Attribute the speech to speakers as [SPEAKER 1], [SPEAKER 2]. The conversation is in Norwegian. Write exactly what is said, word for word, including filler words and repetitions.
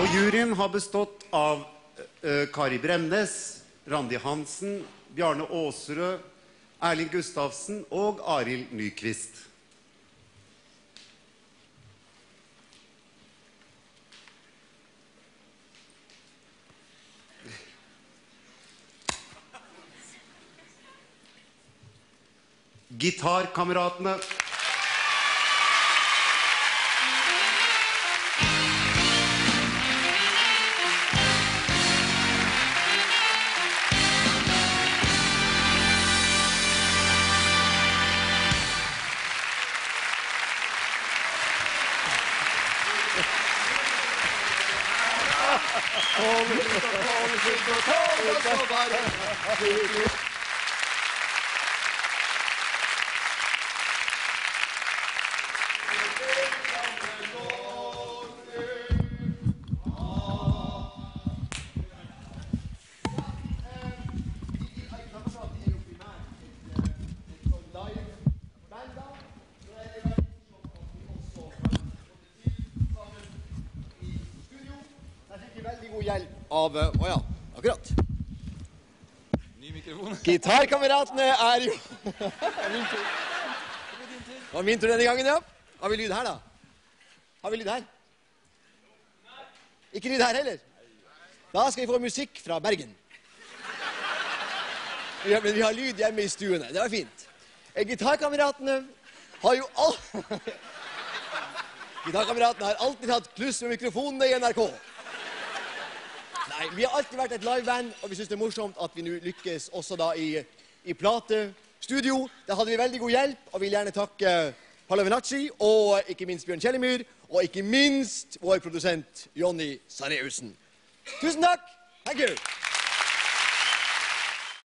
[SPEAKER 1] Og juryen har bestått av uh, Kari Bremnes, Randi Hansen, Bjarne Åserød, Erling Gustavsen og Arild Nyqvist. Gitarkameratene.
[SPEAKER 2] Av, å ja, akkurat. Ny mikrofon. Gitarkameratene er jo... Min tur. Det var min tur denne gangen, ja. Har vi lyd her, da? Har vi lyd her? Ikke lyd her heller? Da skal vi få musikk fra Bergen. Ja, men vi har lyd hjemme i stuene. Det var fint. Gitarkameratene har jo all... Gitarkameratene har alltid hatt kluss med mikrofonene i N R K. Nei, vi har alltid vært et liveband, og vi synes det er morsomt at vi nå lykkes også da i, i platestudio. Da hadde vi veldig god hjelp, og vi vil gjerne takke Paolo Venacci, og ikke minst Bjørn Kjellemyr, og ikke minst vår produsent Jonny Sareusen. Tusen takk! Thank you!